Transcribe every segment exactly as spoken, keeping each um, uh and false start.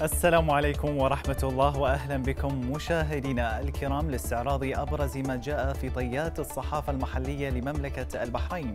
السلام عليكم ورحمة الله وأهلا بكم مشاهدينا الكرام لاستعراض أبرز ما جاء في طيات الصحافة المحلية لمملكة البحرين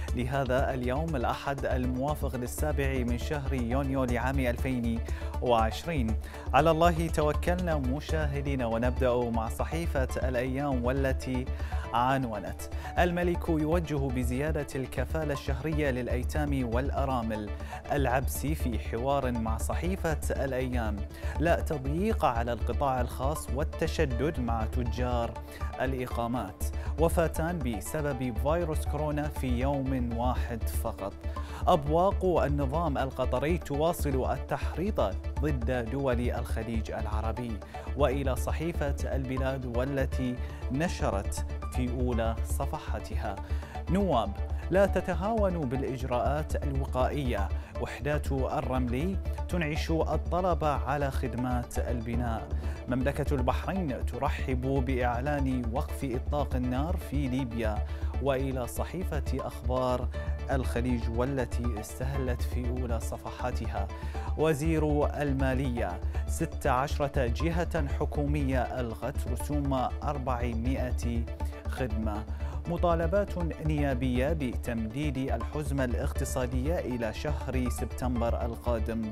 لهذا اليوم الأحد الموافق للسابع من شهر يونيو لعام ألفين وعشرين. على الله توكلنا مشاهدينا، ونبدأ مع صحيفة الأيام والتي عنونت: الملك يوجه بزيادة الكفالة الشهرية للأيتام والأرامل. العبسي في حوار مع صحيفة الأيام: لا تضييق على القطاع الخاص والتشدد مع تجار الإقامات. وفاتان بسبب فيروس كورونا في يوم واحد فقط. أبواق النظام القطري تواصل التحريض ضد دول الخليج العربي. وإلى صحيفة البلاد والتي نشرت في أولى صفحاتها: نواب لا تتهاونوا بالإجراءات الوقائية. وحدات الرملي تنعش الطلب على خدمات البناء. مملكة البحرين ترحب بإعلان وقف إطلاق النار في ليبيا. وإلى صحيفة أخبار الخليج والتي استهلت في أولى صفحاتها: وزير المالية: ستة عشر جهة حكومية ألغت رسوم أربعمائة خدمة. مطالبات نيابية بتمديد الحزمة الاقتصادية إلى شهر سبتمبر القادم.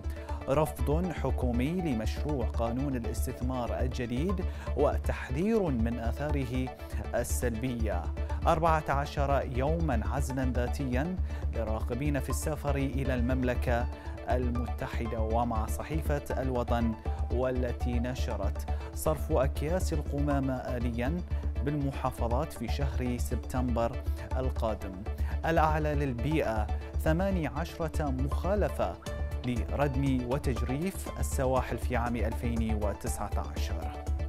رفض حكومي لمشروع قانون الاستثمار الجديد وتحذير من آثاره السلبية. أربعة عشر يوما عزلا ذاتيا للراغبين في السفر إلى المملكة المتحدة. ومع صحيفة الوطن والتي نشرت: صرف أكياس القمامة آليا بالمحافظات في شهر سبتمبر القادم. الأعلى للبيئة: ثمانية عشر مخالفة لردم وتجريف السواحل في عام ألفين وتسعة عشر.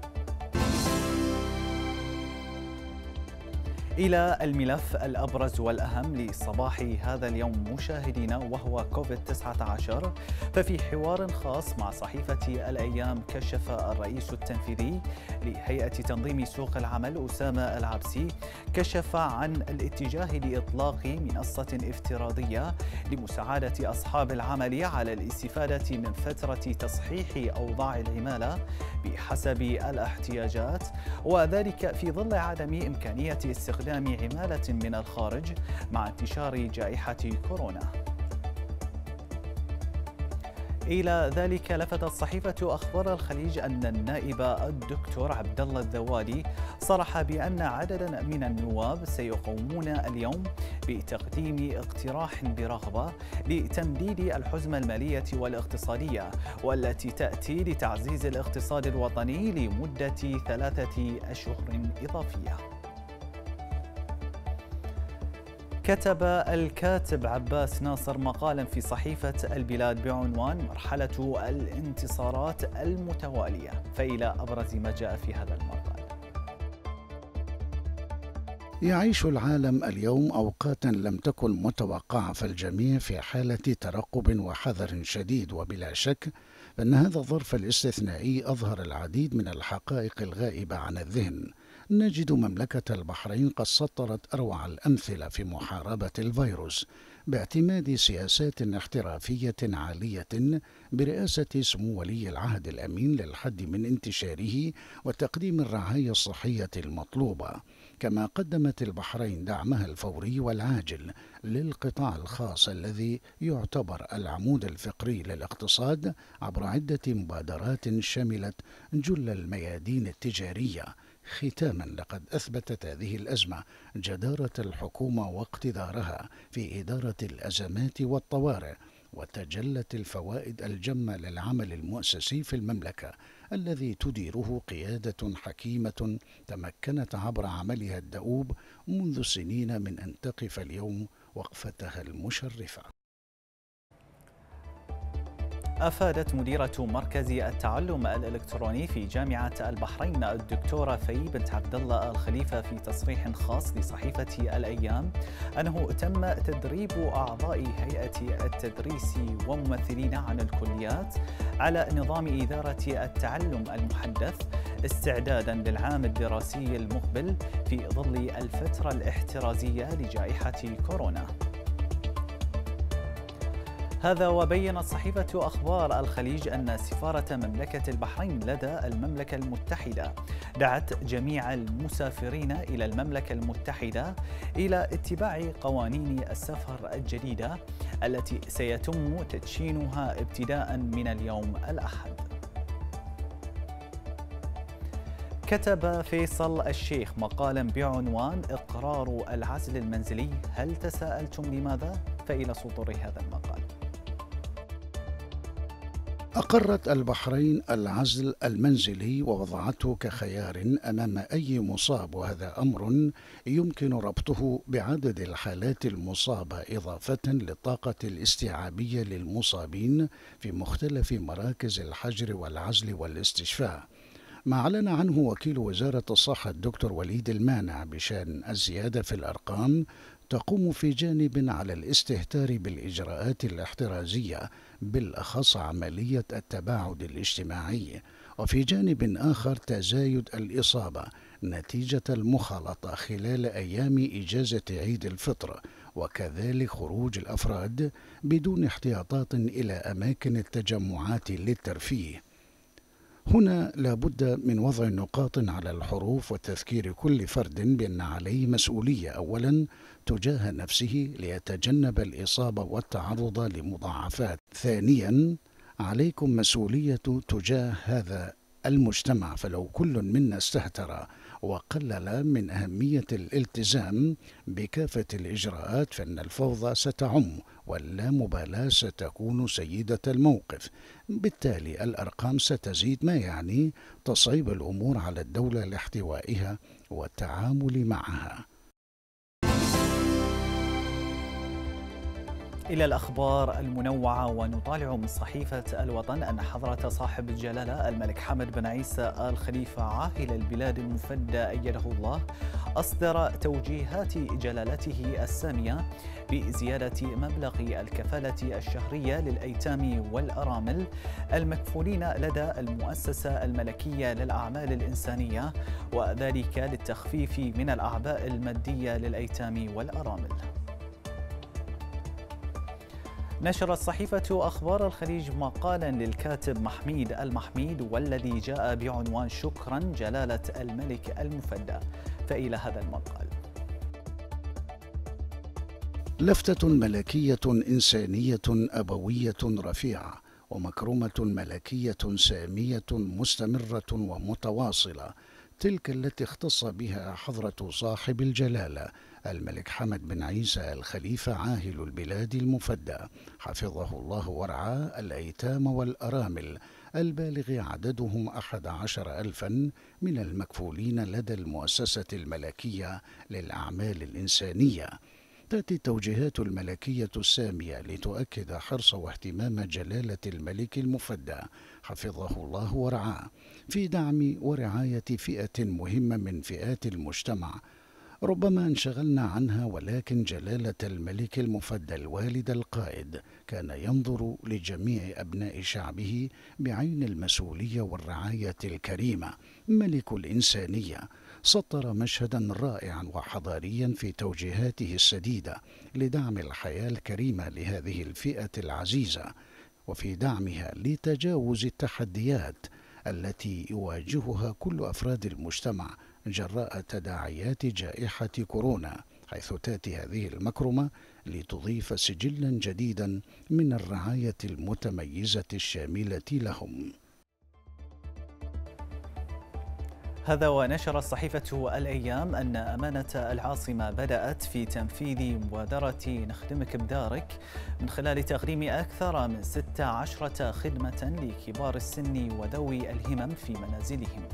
إلى الملف الأبرز والأهم لصباح هذا اليوم مشاهدينا، وهو كوفيد تسعة عشر. ففي حوار خاص مع صحيفة الأيام كشف الرئيس التنفيذي لهيئة تنظيم سوق العمل أسامة العبسي كشف عن الاتجاه لإطلاق منصة افتراضية لمساعدة أصحاب العمل على الاستفادة من فترة تصحيح أوضاع العمالة بحسب الاحتياجات، وذلك في ظل عدم إمكانية استخدام عمالة من الخارج مع انتشار جائحة كورونا. إلى ذلك لفتت صحيفة أخبار الخليج أن النائب الدكتور عبد الله الذوالي صرح بأن عددا من النواب سيقومون اليوم بتقديم اقتراح برغبة لتمديد الحزمة المالية والاقتصادية، والتي تأتي لتعزيز الاقتصاد الوطني لمدة ثلاثة أشهر إضافية. كتب الكاتب عباس ناصر مقالا في صحيفة البلاد بعنوان مرحلة الانتصارات المتوالية، فإلى أبرز ما جاء في هذا المقال: يعيش العالم اليوم أوقاتا لم تكن متوقعة، فالجميع في حالة ترقب وحذر شديد. وبلا شك فإن هذا الظرف الاستثنائي أظهر العديد من الحقائق الغائبة عن الذهن. نجد مملكة البحرين قد سطرت أروع الأمثلة في محاربة الفيروس باعتماد سياسات احترافية عالية برئاسة سمو ولي العهد الأمين للحد من انتشاره وتقديم الرعاية الصحية المطلوبة. كما قدمت البحرين دعمها الفوري والعاجل للقطاع الخاص الذي يعتبر العمود الفقري للاقتصاد عبر عدة مبادرات شملت جل الميادين التجارية. ختاما، لقد أثبتت هذه الأزمة جدارة الحكومة واقتدارها في إدارة الأزمات والطوارئ، وتجلت الفوائد الجمة للعمل المؤسسي في المملكة الذي تديره قيادة حكيمة تمكنت عبر عملها الدؤوب منذ سنين من أن تقف اليوم وقفتها المشرفة. أفادت مديرة مركز التعلم الإلكتروني في جامعة البحرين الدكتورة في بنت عبد الله الخليفة في تصريح خاص لصحيفة الأيام أنه تم تدريب أعضاء هيئة التدريس وممثلين عن الكليات على نظام إدارة التعلم المحدث استعدادا للعام الدراسي المقبل في ظل الفترة الاحترازية لجائحة كورونا. هذا وبينت صحيفة أخبار الخليج أن سفارة مملكة البحرين لدى المملكة المتحدة دعت جميع المسافرين إلى المملكة المتحدة إلى اتباع قوانين السفر الجديدة التي سيتم تدشينها ابتداء من اليوم الأحد. كتب فيصل الشيخ مقالا بعنوان إقرار العزل المنزلي، هل تساءلتم لماذا؟ فإلى سطور هذا المقال. أقرت البحرين العزل المنزلي ووضعته كخيار أمام أي مصاب، وهذا أمر يمكن ربطه بعدد الحالات المصابة إضافة للطاقة الاستيعابية للمصابين في مختلف مراكز الحجر والعزل والاستشفاء. ما أعلن عنه وكيل وزارة الصحة الدكتور وليد المانع بشأن الزيادة في الأرقام تقوم في جانب على الاستهتار بالإجراءات الاحترازية بالأخص عملية التباعد الاجتماعي، وفي جانب آخر تزايد الإصابة نتيجة المخالطة خلال أيام إجازة عيد الفطر، وكذلك خروج الأفراد بدون احتياطات إلى أماكن التجمعات للترفيه. هنا لابد من وضع نقاط على الحروف وتذكير كل فرد بأن عليه مسؤولية أولا تجاه نفسه ليتجنب الإصابة والتعرض لمضاعفات، ثانيا عليكم مسؤولية تجاه هذا المجتمع، فلو كل منا استهتر وقلل من أهمية الالتزام بكافة الإجراءات فإن الفوضى ستعم واللامبالاة ستكون سيدة الموقف. بالتالي الأرقام ستزيد، ما يعني تصعيب الأمور على الدولة لاحتوائها والتعامل معها. إلى الأخبار المنوعة، ونطالع من صحيفة الوطن أن حضرة صاحب الجلالة الملك حمد بن عيسى آل خليفة عاهل البلاد المفدى أيده الله أصدر توجيهات جلالته السامية بزيادة مبلغ الكفالة الشهرية للأيتام والأرامل المكفولين لدى المؤسسة الملكية للأعمال الإنسانية، وذلك للتخفيف من الأعباء المادية للأيتام والأرامل. نشرت صحيفة أخبار الخليج مقالا للكاتب محميد المحميد والذي جاء بعنوان شكرا جلالة الملك المفدى، فإلى هذا المقال. لفتة ملكية إنسانية أبوية رفيعة ومكرمة ملكية سامية مستمرة ومتواصلة، تلك التي اختص بها حضرة صاحب الجلالة الملك حمد بن عيسى الخليفة عاهل البلاد المفدى حفظه الله ورعاه الأيتام والأرامل البالغ عددهم أحد عشر ألفا من المكفولين لدى المؤسسة الملكية للأعمال الإنسانية. تأتي التوجيهات الملكية السامية لتؤكد حرص واهتمام جلالة الملك المفدى حفظه الله ورعاه في دعم ورعاية فئة مهمة من فئات المجتمع ربما انشغلنا عنها، ولكن جلالة الملك المفدى الوالد القائد كان ينظر لجميع أبناء شعبه بعين المسؤولية والرعاية الكريمة. ملك الإنسانية سطر مشهدا رائعا وحضاريا في توجيهاته السديدة لدعم الحياة الكريمة لهذه الفئة العزيزة، وفي دعمها لتجاوز التحديات التي يواجهها كل أفراد المجتمع جراء تداعيات جائحة كورونا، حيث تأتي هذه المكرمة لتضيف سجلا جديدا من الرعاية المتميزة الشاملة لهم. هذا ونشر صحيفة الأيام أن أمانة العاصمة بدأت في تنفيذ مبادرة نخدمك بدارك من خلال تقديم أكثر من ست عشرة خدمة لكبار السن وذوي الهمم في منازلهم.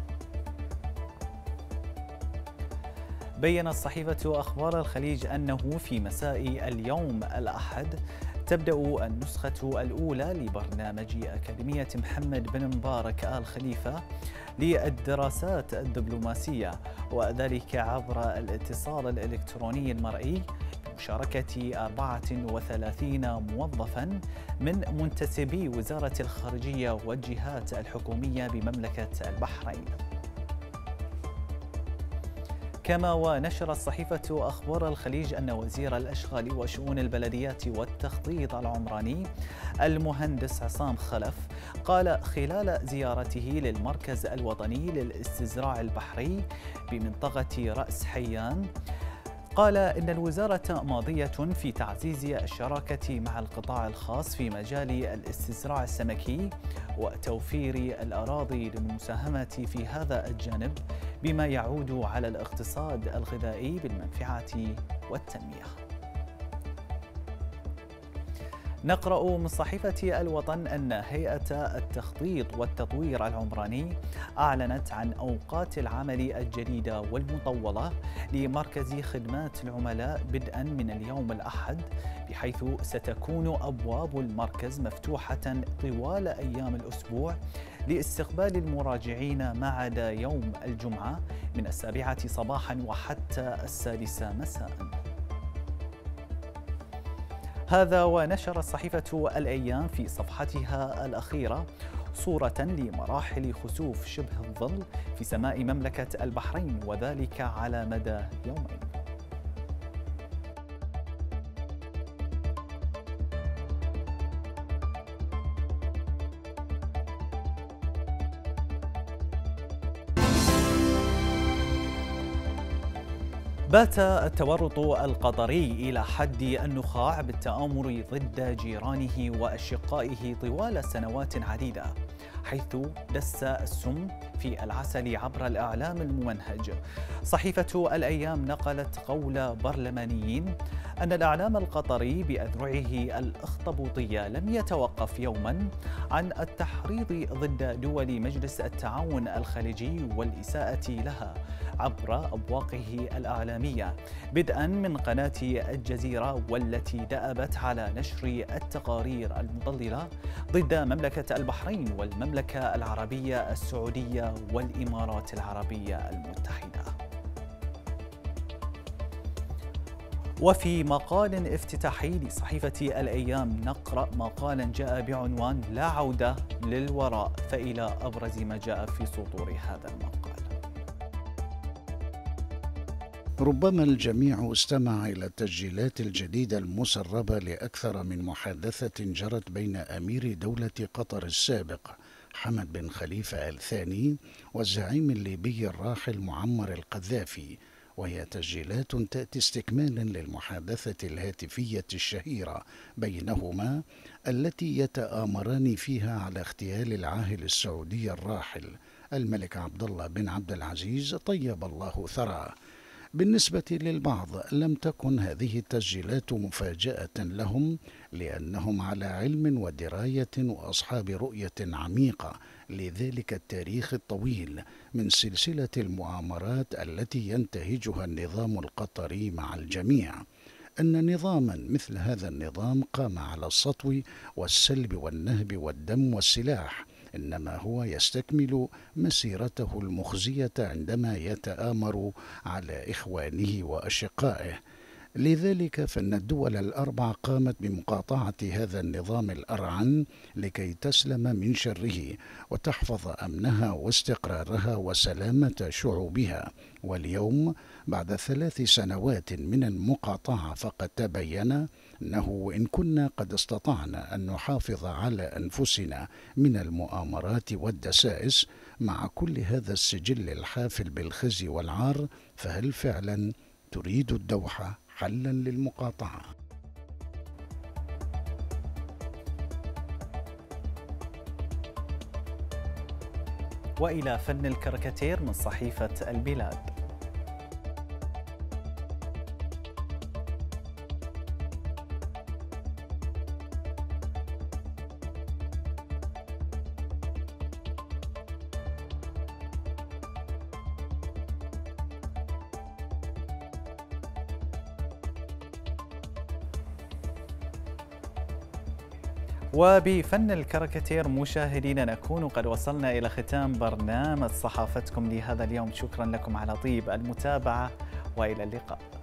بيّنت صحيفة أخبار الخليج أنه في مساء اليوم الأحد تبدأ النسخة الأولى لبرنامج أكاديمية محمد بن مبارك آل خليفة للدراسات الدبلوماسية، وذلك عبر الاتصال الإلكتروني المرئي بمشاركة أربعة وثلاثين موظفاً من منتسبي وزارة الخارجية والجهات الحكومية بمملكة البحرين. كما ونشرت صحيفة أخبار الخليج أن وزير الأشغال وشؤون البلديات والتخطيط العمراني المهندس عصام خلف قال خلال زيارته للمركز الوطني للاستزراع البحري بمنطقة رأس حيان، قال إن الوزارة ماضية في تعزيز الشراكة مع القطاع الخاص في مجال الاستزراع السمكي وتوفير الأراضي للمساهمة في هذا الجانب بما يعود على الاقتصاد الغذائي بالمنفعة والتنمية. نقرأ من صحيفة الوطن أن هيئة التخطيط والتطوير العمراني أعلنت عن أوقات العمل الجديدة والمطولة لمركز خدمات العملاء بدءا من اليوم الأحد، بحيث ستكون أبواب المركز مفتوحة طوال أيام الأسبوع لاستقبال المراجعين ما عدا يوم الجمعة من السابعة صباحا وحتى السادسة مساء. هذا ونشرت صحيفة الأيام في صفحتها الأخيرة صورة لمراحل خسوف شبه الظل في سماء مملكة البحرين، وذلك على مدى يومين. بات التورط القطري إلى حد النخاع بالتآمر ضد جيرانه وأشقائه طوال سنوات عديدة، حيث دس السم في العسل عبر الإعلام الممنهج. صحيفة الأيام نقلت قول برلمانيين أن الإعلام القطري بأذرعه الأخطبوطية لم يتوقف يوما عن التحريض ضد دول مجلس التعاون الخليجي والإساءة لها عبر أبواقه الإعلامية، بدءا من قناة الجزيرة والتي دأبت على نشر التقارير المضللة ضد مملكة البحرين والمملكة العربية السعودية والإمارات العربية المتحدة. وفي مقال افتتاحي لصحيفة الأيام نقرأ مقالا جاء بعنوان لا عودة للوراء، فإلى أبرز ما جاء في سطور هذا المقال. ربما الجميع استمع إلى التسجيلات الجديدة المسربة لأكثر من محادثة جرت بين أمير دولة قطر السابق حمد بن خليفة الثاني والزعيم الليبي الراحل معمر القذافي، وهي تسجيلات تأتي استكمالا للمحادثة الهاتفية الشهيرة بينهما التي يتآمران فيها على اغتيال العاهل السعودي الراحل الملك عبد الله بن عبد العزيز طيب الله ثراه. بالنسبة للبعض لم تكن هذه التسجيلات مفاجأة لهم، لأنهم على علم ودراية وأصحاب رؤية عميقة لذلك التاريخ الطويل من سلسلة المؤامرات التي ينتهجها النظام القطري مع الجميع. أن نظاما مثل هذا النظام قام على السطو والسلب والنهب والدم والسلاح، إنما هو يستكمل مسيرته المخزية عندما يتآمر على إخوانه وأشقائه. لذلك فإن الدول الأربع قامت بمقاطعة هذا النظام الأرعن لكي تسلم من شره وتحفظ أمنها واستقرارها وسلامة شعوبها. واليوم بعد ثلاث سنوات من المقاطعة فقد تبين أنه وإن كنا قد استطعنا أن نحافظ على أنفسنا من المؤامرات والدسائس مع كل هذا السجل الحافل بالخزي والعار، فهل فعلا تريد الدوحة حلا للمقاطعة؟ وإلى فن الكاريكاتير من صحيفة البلاد. وبفن الكاريكاتير مشاهدينا نكون قد وصلنا إلى ختام برنامج صحافتكم لهذا اليوم. شكرا لكم على طيب المتابعة وإلى اللقاء.